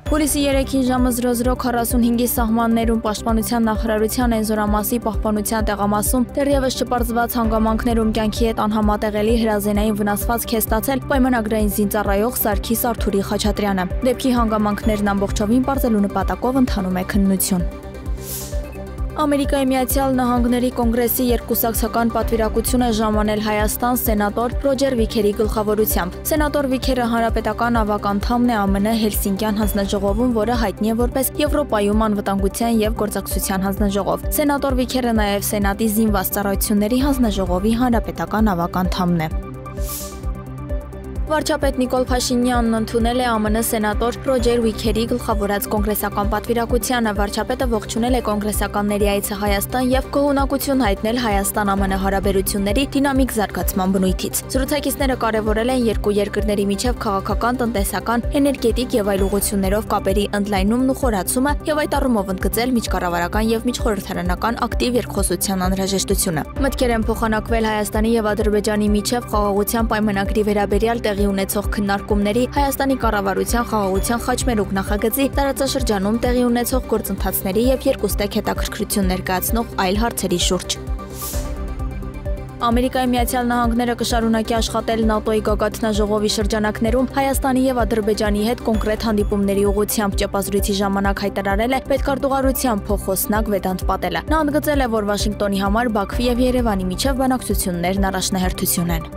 Պոլիսի 3-ին ժամը 00:45-ի սահմաններում Պաշտպանության նախարարության Էնզորամասի պահպանության տեղամասում դեռևս չպարզված հանգամանքներում կյանքի հետ անհամատեղելի հրազենային վնասվածք է ստացել պայմանագրային զինծառայող Սարգիս Արթուրի Խաչատրյանը։ Դեպքի հանգամանքներն ամբողջովին պարզելու նպատակով ընթանում է քննություն։ Ամերիկայի Միացյալ Նահանգների կոնգրեսի երկկուսակցական պատվիրակությունը ժամանել Հայաստան սենատոր Ռոջեր Վիքերի գլխավորությամբ։ Սենատոր Վիքերը հանրապետական ավագ անդամն է ԱՄՆ Հելսինկյան հանձնաժողովում, որը հայտնի է որպես Եվրոպայում անվտանգության և գործակցության հանձնաժողով։ Սենատոր Վիքերը նաև Սենատի զինված ծառայությունների հանձնաժողովի հանրապետական ավագ անդամն է։ Վարչապետ Նիկոլ Փաշինյանն ընդունել է ԱՄՆ սենատոր Ռոջեր Վիքերի գլխավորած կոնգրեսական պատվիրակությանը։ Վարչապետը ողջունել է կոնգրեսականների այցը Հայաստան և գոհունակություն հայտնել Հայաստան-ԱՄՆ հարաբերությունների դինամիկ զարգացման բնույթից։ Զրուցակիցները կարևորել են երկու երկրների միջև քաղաքական, տնտեսական, էներգետիկ և այլ ուղղություններով կապերի ընդլայնումն ու խորացումը և այդ առումով ընդգծել միջկառավարական և միջխորհրդարանական ակտիվ երկխոսության անհրաժեշտությունը։ Մտքեր են փոխանակվել Հայաստանի և Ադրբեջանի միջև խաղաղության պայմանագրի վերաբերյալ ունեցող քննարկումների, Հայաստանի կառավարության խաղաղության խաչմերուկ նախագծի, տարածաշրջանում տեղի ունեցող գործընթացների և երկուստեք հետաքրքրություն ներկայացնող այլ հարցերի շուրջ։ Ամերիկայի Միացյալ Նահանգները կշարունակի աշխատել ՆԱՏՕ-ի գագաթնաժողովի շրջանակներում Հայաստանի և Ադրբեջանի հետ կոնկրետ հանդիպումների ուղղությամբ ճեպազրույցի ժամանակ հայտարարել է պետքարտուղարության փոխխոսնակ Վեդանտ Պատելը։ Նա ընդգծել է, որ Վաշինգտոնի համար Բաքվի և Երևանի միջև բանակցություններն առաջնահերթություն են։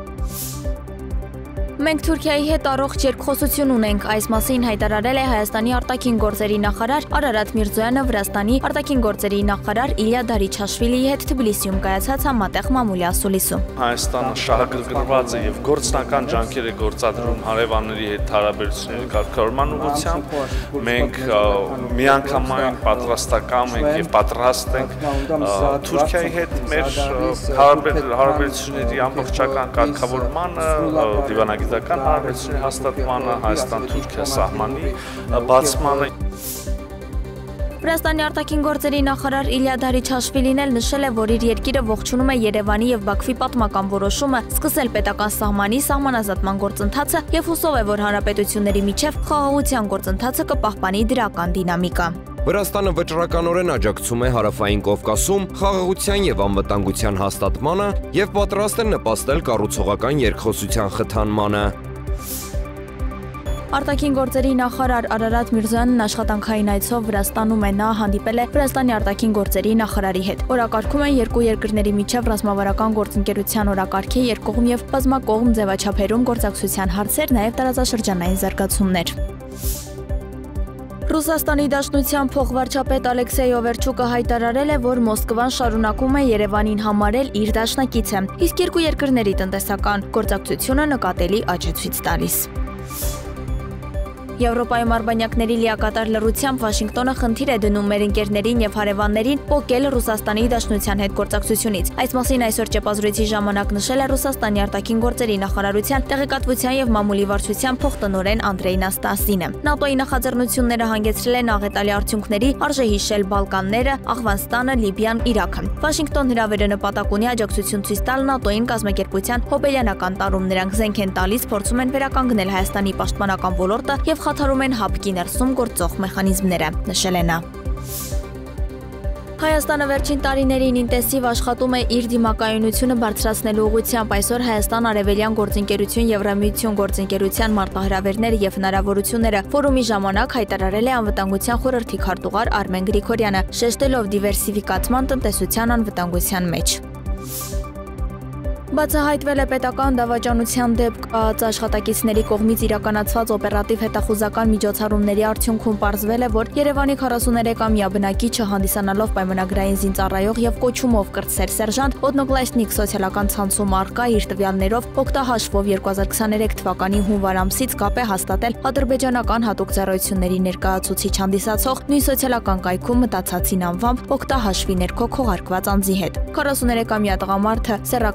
Մենք Թուրքիայի հետ առողջ երկխոսություն ունենք, այս մասին հայտարարել է Հայաստանի արտաքին գործերի նախարար Արարատ Միրզոյանը Վրաստանի արտաքին գործերի նախարար Իլյա Դարիչաշվիլիի հետ Թբիլիսիում կայացած համատեղ մամուլի ասուլիսում։ Հայաստանը շահագրգռված է և գործնական ջանքեր է գործադրում հարևանների հետ հարաբերությունների կարգավորման ուղղությամբ։ Մենք միանգամայն պատրաստական ենք և պատրաստ ենք Թուրքիայի հետ մեր հարաբերությունների ամբողջական կարգավորմանը, դիվանագիտական հարաբերությունների հաստատմանը, Հայաստան-Թուրքիա սահմանի բացմանը։ Վրաստանի արտաքին գործերի նախարար Իլյա Դարիչաշվիլին էլ նշել է, որ իր երկիրը ողջունում է Երևանի և Բաքվի պատմական որոշումը սկսել պետական սահմանի սահմանազատման գործընթացը և հուսով է, որ հանրապետությունների միջև խաղաղության գործընթացը կպահպանի դրական դինամիկա։ Վրաստանը վճռականորեն աջակցում է Հարավային Կովկասում խաղաղության և անվտանգության հաստատմանը և պատրաստ է նպաստել կառուցողական երկխոսության խթանմանը։ Արտաքին գործերի նախարար Արարատ Միրզոյանն աշխատանքային այցով Վրաստանում է, նա հանդիպել է Վրաստանի արտաքին գործերի նախարարի հետ։ Օրակարգում են երկու երկրների միջև ռազմավարական գործընկերության օրակարգի երկկողմ և բազմակողմ ձևաչափերում գործակցության հարցեր, նաև տարածաշրջանային զարգացումներ։ Ռուսաստանի Դաշնության փոխվարչապետ Ալեքսեյ Օվերչուկը հայտարարել է, որ Մոսկվան շարունակում է Երևանին համարել իր դաշնակիցը, իսկ երկու երկրների տնտեսական գործակցությունը նկատելի աճ է ցույց տալիս։ Եվրոպայում արբանյակների լիակատար լռությամբ Վաշինգտոնը խնդիր է դնում մեր ընկերներին և հարևաններին պոկել Ռուսաստանի Դաշնության հետ գործակցությունից։ Այս մասին այսօր ճեպազրույցի ժամանակ նշել է Ռուսաստանի արտաքին գործերի նախարարության տեղեկատվության և մամուլի վարչության փոխտնօրեն Անդրեյ Նաստասինը։ ՆԱՏՕ-ի նախաձեռնությունները հանգեցրել են աղետալի արդյունքների, արժե հիշել Բալկանները, Աֆղանստանը, Լիբիան, Իրաքը։ Վաշինգտոն հրավերը նպատակ ունի աջակցություն ցույց տալ ՆԱՏՕ-ին կազմակերպության հոբելյանական տարում։ Նրանք զենք են տալիս, փորձում են վերականգնել Հայաստանի պաշտպանական ոլորտը և խաթարում են ՀԱՊԿ-ի ներսում գործող մեխանիզմները, նշել է նա։ Հայաստանը վերջին տարիներին ինտենսիվ աշխատում է իր դիմակայունությունը բարձրացնելու ուղղությամբ։ Այսօր Հայաստան-Արևելյան գործընկերություն Եվրամիություն գործընկերության մարտահրավերները և հնարավորությունները ֆորումի ժամանակ հայտարարել է Անվտանգության խորհրդի քարտուղար Արմեն Գրիգորյանը, շեշտելով դիվերսիֆիկացման տնտեսության անվտանգության մեջ։ Բացահայտվել է պետական դավաճանության դեպք աշխատակիցների կողմից իրականացված օպերատիվ հետախուզական միջոցառումների արդյունքում պարզվել է, որ Երևանի 43-ամյա բնակիչը հանդիսանալով պայմանագրային զինծառայող և կոչումով կրտսեր սերժանտ ոտնոկլասնիկ սոցիալական ցանցում առկա իր տվյալներով օգտահաշվով 2023 թվականի հունվար ամսից կապ է հաստատել ադրբեջանական հատուկ ծառայությունների ներկայացուցիչ հանդիսացող նույն սոցիալական կայքում մտածածին անվամբ օգտահաշվի ներքո քողարկված անձի հետ։ 43-ամյա տղամարդը սեռական շահագրգիռ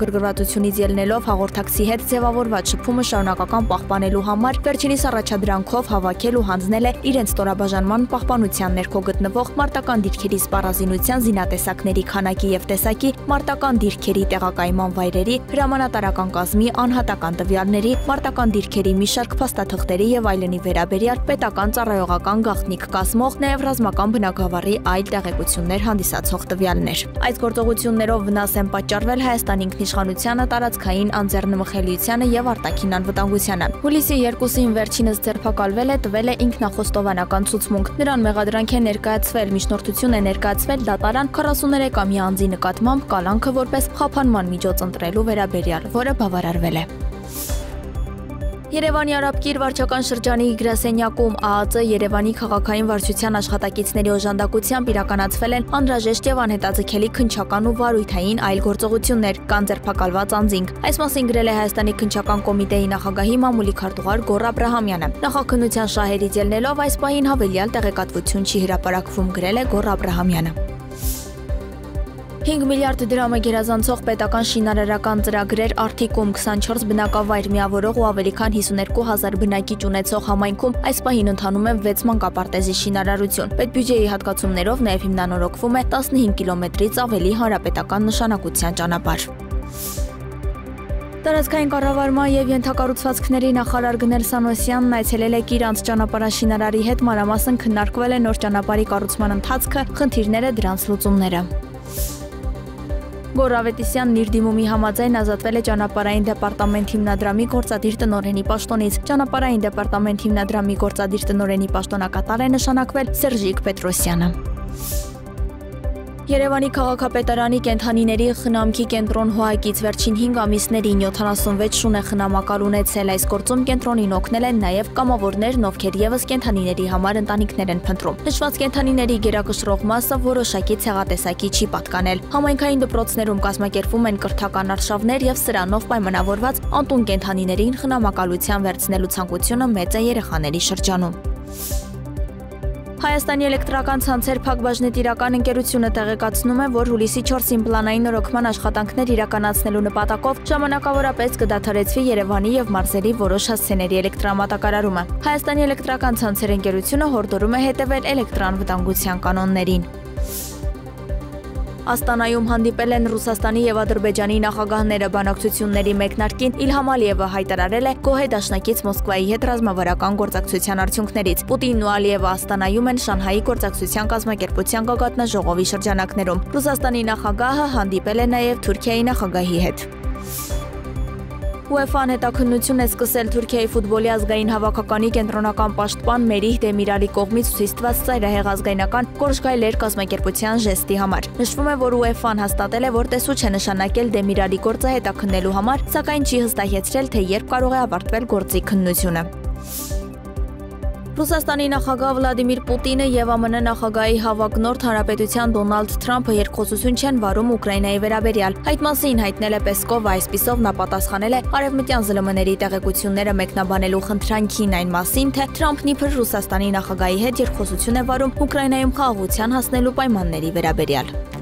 գրգռվածությունից ելնելով հաղորդակցի հետ ձևավորված շփումը շարունակական պահպանելու համար վերջինիս առաջադրանքով հավաքել ու հանձնել է իրենց ստորաբաժանման պահպանության ներքո գտնվող մարտական դիրքերի սպառազինության զինատեսակների քանակի եւ տեսակի, մարտական դիրքերի տեղակայման վայրերի, հրամանատարական կազմի անհատական տվյալների, մարտական դիրքերի մի շարք փաստաթղթերի եւ այլնի վերաբերյալ պետական ծառայողական գաղտնիք կազմող, նաեւ ռազմական բնագավառի այլ տեղեկություններ հանդիսացող տվյալներ։ Այս գործողություններով վնաս են պատճառվել Հայաստանի ինքնիշխանությանը, տարածքային անձեռնմխելիությանը եւ արտաքին անվտանգությանը։ Հուլիսի 2-ին վերջինս ձերբակալվել է, տվել է ինքնախոստովանական ցուցմունք։ Նրան մեղադրանք է ներկայացվել, միջնորդություն է ներկայացվել դատարան 43-ամյա անձի նկատմամբ կալանքը որպես խափանման միջոց ընտրելու վերաբերյալ, որը բավարարվել է։ Երևանի Արաբկիր վարչական շրջանի գրասենյակում ԱԱԾ Երևանի քաղաքային վարչության աշխատակիցների օժանդակությամբ իրականացվել են անհրաժեշտ եւ անհետաձգելի քննչական ու վարույթային այլ գործողություններ կան ձերբակալված անձինք։ Այս մասին գրել է Հայաստանի քննչական կոմիտեի նախագահի մամուլի քարտուղար Գոռ Աբրահամյանը։ Նախաքննության շահերից ելնելով այս պահին հավելյալ տեղեկատվություն չի հրապարակվում, գրել է Գոռ Աբրահամյանը։ 5 միլիարդ դրամը գերազանցող պետական շինարարական ծրագրեր Արթիկում 24 բնակավայր միավորող ու ավելի քան 52,000 բնակիչ ունեցող համայնքում այս պահին ընթանում է 6 մանկապարտեզի շինարարություն։ Պետբյուջեի հատկացումներով նաև հիմնանորոգվում է 15 կիլոմետրից ավելի հանրապետական նշանակության ճանապարհ։ Տարածքային կառավարման եւ ենթակառուցվածքների նախարար Գնել Սանոսյանն այցելել է Կիրանց ճանապարհաշինարարի հետ, մանրամասն քննարկվել է նոր ճանապարհի կառուցման ընթացքը, խնդիրները, դրանց լուծումները։ Գոռ Ավետիսյանն իր դիմումի համաձայն ազատվել է ճանապարհային դեպարտամենտ հիմնադրամի գործադիր տնօրենի պաշտոնից։ Ճանապարհային դեպարտամենտ հիմնադրամի գործադիր տնօրենի պաշտոնակատար է նշանակվել Սերժիկ Պետրոսյանը։ Երևանի քաղաքապետարանի կենդանիների խնամքի կենտրոն հոհակից վերջին 5 ամիսներին 76 շուն է խնամակալ ունեցել։ Այս գործում կենտրոնին օգնել են նաև կամավորներն, ովքեր եւս կենդանիների համար ընտանիքներ են փնտրում։ Նշված կենդանիների գերակշռող մասը որոշակի ցեղատեսակի չի պատկանել։ Համայնքային դպրոցներում կազմակերպվում են կրթական արշավներ եւ սրանով պայմանավորված անտուն կենդանիներին խնամակալության վերցնելու ցանկությունը մեծ է երեխաների շրջանում։ Հայաստանի էլեկտրական ցանցեր Փակbaşնետիրական ընկերությունը տեղեկացնում է, որ հուլիսի 4-ին պլանային նորոգման աշխատանքներ իրականացնելու նպատակով ժամանակավորապես կդադարեցվի Երևանի եւ մարզերի որոշ հասցեների էլեկտրամատակարարումը։ Հայաստանի էլեկտրական ցանցեր ընկերությունը հորդորում է հետևել էլեկտրաանվտանգության կանոններին։ Աստանայում հանդիպել են Ռուսաստանի եւ Ադրբեջանի նախագահները։ Բանակցությունների մեկնարկին Իլհամ Ալիևը հայտարարել է գոհ է դաշնակից Մոսկվայի հետ ռազմավարական գործակցության արդյունքներից։ Պուտինն ու Ալիևը Աստանայում են Շանհայի գործակցության կազմակերպության գագաթնաժողովի շրջանակներում։ Ռուսաստանի նախագահը հանդիպել է նաեւ Թուրքիայի նախագահի հետ։ UEFA-ն հետաքննություն է սկսել Թուրքիայի ֆուտբոլի ազգային հավաքականի կենտրոնական պաշտպան Մերիհ Դեմիրալի կողմից ցույց տված ծայրահեղ ազգայնական կորշկայլեր կազմակերպության ժեստի համար։ Նշվում է, որ UEFA-ն հաստատել է, որ տեսուչ է նշանակել Դեմիրալի գործը հետաքննելու համար, սակայն չի հստակեցրել, թե երբ կարող է ավարտվել գործի քննությունը։ Ռուսաստանի նախագահ Վլադիմիր Պուտինը եւ ԱՄՆ նախագահի հավակնորդ Հանրապետության Դոնալդ Թրամփը երկխոսություն չեն վարում Ուկրաինայի վերաբերյալ։ Այդ մասին հայտնել է Պեսկովը, այսպիսով նա պատասխանել է արևմտյան ԶԼՄ-ների տեղեկությունները մեկնաբանելու խնդրանքին այն մասին, թե Թրամփն իբր Ռուսաստանի նախագահի հետ երկխոսություն է վարում Ուկրաինայում խաղաղության հասնելու պայմանների վերաբերյալ։